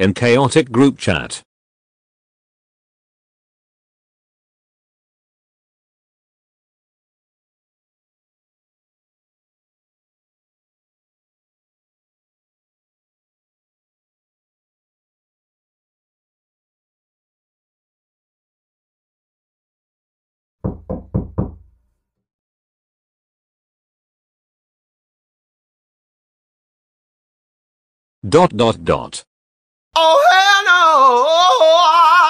in chaotic group chat. Dot dot dot. Oh hell no!